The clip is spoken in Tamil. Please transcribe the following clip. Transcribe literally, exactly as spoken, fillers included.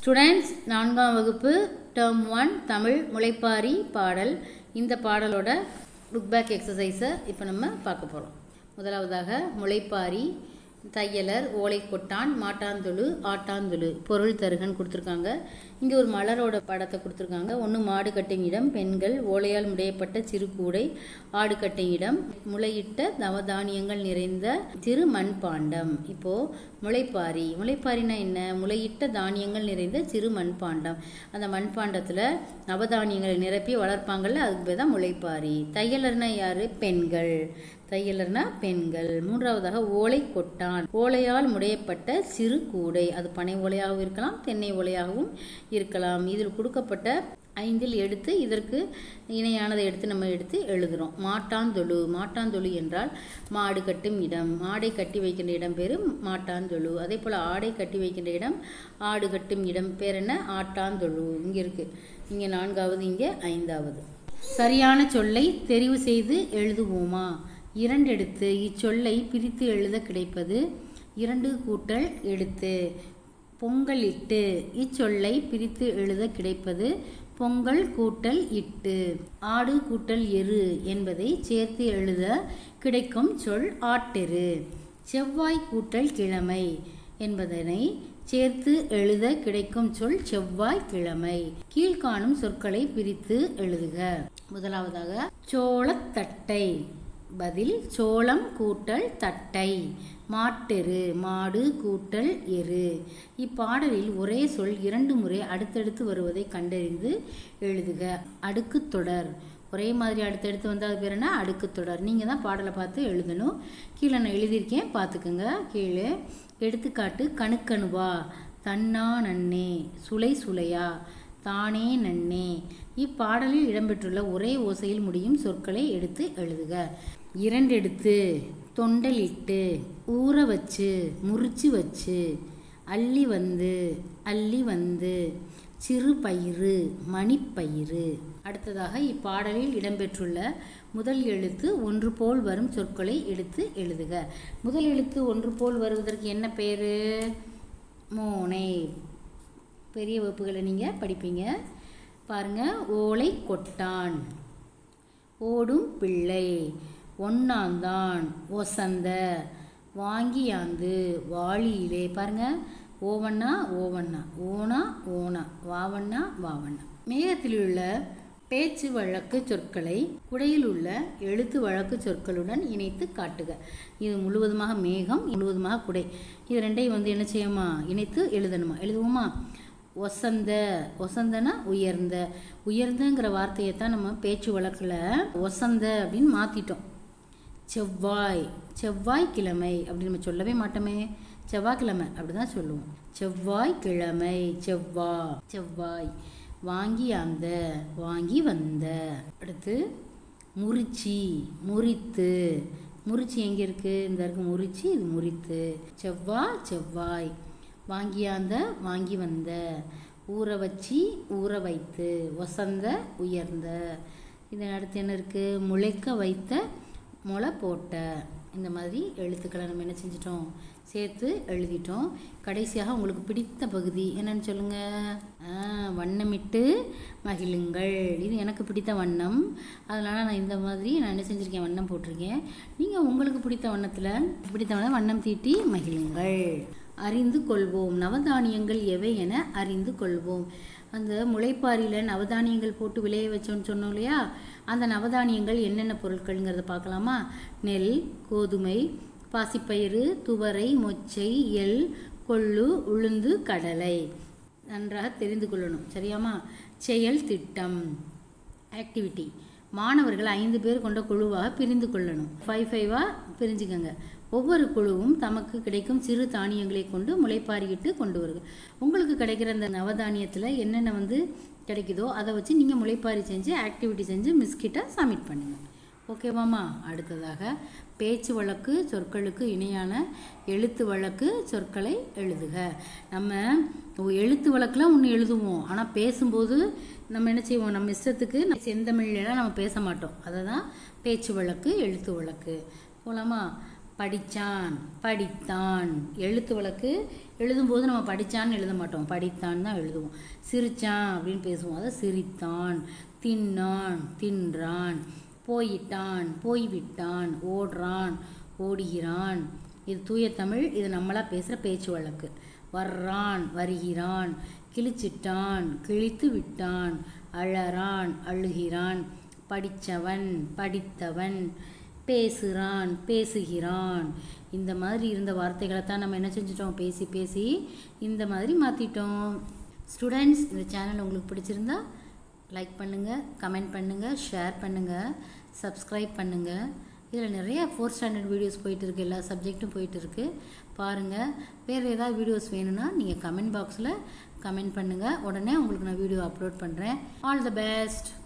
ஸ்டூடெண்ட்ஸ், நான்காம் வகுப்பு டேர்ம் ஒன் தமிழ் முளைப்பாரி பாடல். இந்த பாடலோட லுக் பேக் எக்ஸசைஸை இப்போ நம்ம பார்க்க போகிறோம். முதலாவதாக முளைப்பாரி, தையலர், ஓலை கொட்டான், மாட்டாந்துளு, ஆட்டாந்துளு, பொருள் தருகன் கொடுத்துருக்காங்க. இங்கே ஒரு மலரோட படத்தை கொடுத்துருக்காங்க. ஒன்று மாடு கட்டும் இடம், பெண்கள், ஓலையால் முடையப்பட்ட சிறு கூடை, ஆடு கட்டும் இடம், முளையிட்ட நவதானியங்கள் நிறைந்த சிறு மண்பாண்டம். இப்போது முளைப்பாரி, முளைப்பாரினா என்ன? முளையிட்ட தானியங்கள் நிறைந்த சிறு மண்பாண்டம். அந்த மண்பாண்டத்தில் நவதானியங்களை நிரப்பி வளர்ப்பாங்கள்ல, அதுக்கு பேர் தான் முளைப்பாரி. தையலர்னா யார்? பெண்கள். தையலர்னா பெண்கள். மூன்றாவதாக ஓலை கொட்டான், ஓலையால் முடையப்பட்ட சிறு கூடை. அது பனை ஓலையாகவும் இருக்கலாம், தென்னை ஓலையாகவும் இருக்கலாம். இதில் கொடுக்கப்பட்ட ஐந்தில் எடுத்து இதற்கு இணையானதை எடுத்து நம்ம எடுத்து எழுதுகிறோம். மாட்டாந்தொழு, மாட்டாந்தொழு என்றால் மாடு கட்டும் இடம். மாடை கட்டி வைக்கின்ற இடம் பேர் மாட்டாந்தொழு. அதே போல் ஆடை கட்டி வைக்கின்ற இடம், ஆடு கட்டும் இடம் பேர் என்ன? ஆட்டாந்தொழு. இங்கே இருக்குது. இங்கே நான்காவது, இங்கே ஐந்தாவது. சரியான சொல்லை தெரிவு செய்து எழுதுவோமா? இரண்டு எடுத்து இச்சொல்லை பிரித்து எழுத கிடைப்பது இரண்டு கூட்டல் எடுத்து. பொங்கல் இட்டு இச்சொல்லை பிரித்து எழுத கிடைப்பது பொங்கல் கூட்டல் இட்டு. ஆடு கூட்டல் எரு என்பதை சேர்த்து எழுத கிடைக்கும் சொல் ஆட்டெரு. செவ்வாய் கூட்டல் கிழமை என்பதனை சேர்த்து எழுத கிடைக்கும் சொல் செவ்வாய் கிழமை. கீழ்காணும் சொற்களை பிரித்து எழுதுக. முதலாவதாக சோளத்தட்டை, பதில் சோளம் கூட்டல் தட்டை. மாட்டெரு, மாடு கூட்டல் எரு. இப்பாடலில் ஒரே சொல் இரண்டு முறை அடுத்தடுத்து வருவதை கண்டறிந்து எழுதுக. அடுக்கு தொடர், ஒரே மாதிரி அடுத்தடுத்து வந்தால் அது பேர் என்ன? அடுக்கு தொடர். நீங்கள் தான் பாடலை பார்த்து எழுதணும். கீழே நான் எழுதியிருக்கேன், பார்த்துக்குங்க. கீழே எடுத்துக்காட்டு: கணுக்கணுவா, தன்னா நன்னே, சுளை சுளையா, தானே நன்னே. இப்பாடலில் இடம்பெற்றுள்ள ஒரே ஓசையில் முடியும் சொற்களை எடுத்து எழுதுக. இரண்டு எடுத்து, தொண்டலிட்டு, ஊற வச்சு, முறிச்சு வச்சு, அள்ளி வந்து, அள்ளி வந்து, சிறு பயிறு, மணிப்பயிறு. அடுத்ததாக இப்பாடலில் இடம்பெற்றுள்ள முதல் எழுத்து ஒன்று போல் வரும் சொற்களை எடுத்து எழுதுக. முதல் எழுத்து ஒன்று போல் வருவதற்கு என்ன பேர்? மோனை. பெரிய வகுப்புகளை நீங்கள் படிப்பீங்க பாருங்க. ஓலை கொட்டான், ஓடும் பிள்ளை, ஒன்னாந்தான், ஒசந்த, வாங்கியாந்து, வாளியிலே. பாருங்க, ஓவண்ணா ஓவண்ணா, ஓனா ஓனா, வாவண்ணா வாவண்ணா. மேகத்தில் உள்ள பேச்சு வழக்கு சொற்களை குடையில் உள்ள எழுத்து வழக்கு சொற்களுடன் இணைத்து காட்டுக. இது முழுவதுமாக மேகம், முழுவதுமாக குடை. இது ரெண்டையும் வந்து என்ன செய்யுமா? இணைத்து எழுதணுமா? எழுதுவோமா? ஒசந்த, ஒசந்தனா உயர்ந்த. உயர்ந்தங்கிற வார்த்தையை தான் நம்ம பேச்சு வழக்கில் ஒசந்த அப்படின்னு மாற்றிட்டோம். செவ்வாய், செவ்வாய் கிழமை அப்படி நம்ம சொல்லவே மாட்டோமே. செவ்வாய்க்கிழமை அப்படி தான் சொல்லுவோம். செவ்வாய் கிழமை, செவ்வா, செவ்வாய். வாங்கி அந்த, வாங்கி வந்த. அடுத்து முறிச்சி, முறித்து. முறிச்சி எங்கே இருக்குது? இந்த இருக்கு முறிச்சி, இது முறித்து. செவ்வா, செவ்வாய். வாங்கியாந்த, வாங்கி வந்த. ஊற வச்சி, ஊற வைத்து. ஒசந்த, உயர்ந்த. இதன் அடுத்து என்ன இருக்குது? முளைக்க வைத்த, முளை போட்ட. இந்த மாதிரி எழுத்துக்களை நம்ம என்ன செஞ்சிட்டோம்? சேர்த்து எழுதிட்டோம். கடைசியாக உங்களுக்கு பிடித்த பகுதி என்னன்னு சொல்லுங்கள். வண்ணமிட்டு மகிழுங்கள். இது எனக்கு பிடித்த வண்ணம், அதனால் நான் இந்த மாதிரி நான் என்ன செஞ்சுருக்கேன்? வண்ணம் போட்டிருக்கேன். நீங்கள் உங்களுக்கு பிடித்த வண்ணத்தில் பிடித்த வண்ணம் வண்ணம் தீட்டி மகிழுங்கள். அறிந்து கொள்வோம். நவதானியங்கள் எவை என அறிந்து கொள்வோம். அந்த முளைப்பாரியில் நவதானியங்கள் போட்டு விளைய வச்சோன்னு சொன்னோம் இல்லையா? அந்த நவதானியங்கள் என்னென்ன பொருட்கள்ங்கிறத பார்க்கலாமா? நெல், கோதுமை, பாசிப்பயிறு, துவரை, மொச்சை, எள், கொள்ளு, உளுந்து, கடலை. நன்றாக தெரிந்து கொள்ளணும். சரியாமா? செயல் திட்டம், ஆக்டிவிட்டி. மாணவர்கள் ஐந்து பேர் கொண்ட குழுவாக பிரிந்து கொள்ளணும். ஃபைவ் ஃபைவாக பிரிஞ்சுக்கங்க. ஒவ்வொரு குழுவும் தமக்கு கிடைக்கும் சிறு தானியங்களை கொண்டு முளைப்பாரிக்கிட்டு கொண்டு வருங்க. உங்களுக்கு கிடைக்கிற அந்த நவதானியத்தில் என்னென்ன வந்து கிடைக்குதோ அதை வச்சு நீங்கள் முளைப்பாரி செஞ்சு ஆக்டிவிட்டி செஞ்சு மிஸ்கிட்ட சப்மிட் பண்ணுங்கள். ஓகேவாம்மா? அடுத்ததாக பேச்சு வழக்கு சொற்களுக்கு இணையான எழுத்து வழக்கு சொற்களை எழுதுக. நம்ம எழுத்து வழக்கில் ஒன்று எழுதுவோம், ஆனால் பேசும்போது நம்ம என்ன செய்வோம்? நம்ம இஷ்டத்துக்கு செந்தமிழ்லாம் நம்ம பேச மாட்டோம். அதை தான் பேச்சு வழக்கு, எழுத்து வழக்கு. போலாமா? படித்தான், படித்தான். எழுத்து வழக்கு எழுதும்போது நம்ம படித்தான்னு எழுத மாட்டோம், படித்தான் தான் எழுதுவோம். சிரித்தான் அப்படின்னு பேசுவோம், அதை சிரித்தான். தின்னான், தின்றான். போயிட்டான், போய்விட்டான். ஓடுறான், ஓடுகிறான். இது தூய தமிழ், இது நம்மளாக பேசுகிற பேச்சு வழக்கு. வர்றான், வருகிறான். கிழிச்சிட்டான், கிழித்து விட்டான். அழறான், அழுகிறான். படித்தவன், படித்தவன். பேசுகிறான், பேசுகிறான். இந்த மாதிரி இருந்த வார்த்தைகளை தான் நம்ம என்ன செஞ்சிட்டோம், பேசி பேசி இந்த மாதிரி மாற்றிட்டோம். ஸ்டூடெண்ட்ஸ், இந்த சேனல் உங்களுக்கு பிடிச்சிருந்தா லைக் பண்ணுங்கள், கமெண்ட் பண்ணுங்கள், ஷேர் பண்ணுங்கள், சப்ஸ்கிரைப் பண்ணுங்கள். இதில் நிறைய ஃபோர்த் ஸ்டாண்டர்ட் வீடியோஸ் போயிட்டு இருக்குது, எல்லா சப்ஜெக்ட்டும் போயிட்டு இருக்குது, பாருங்கள். வேறு ஏதாவது வீடியோஸ் வேணும்னா நீங்கள் கமெண்ட் பாக்ஸில் கமெண்ட் பண்ணுங்கள், உடனே உங்களுக்கு நான் வீடியோ அப்லோட் பண்ணுறேன். All the best.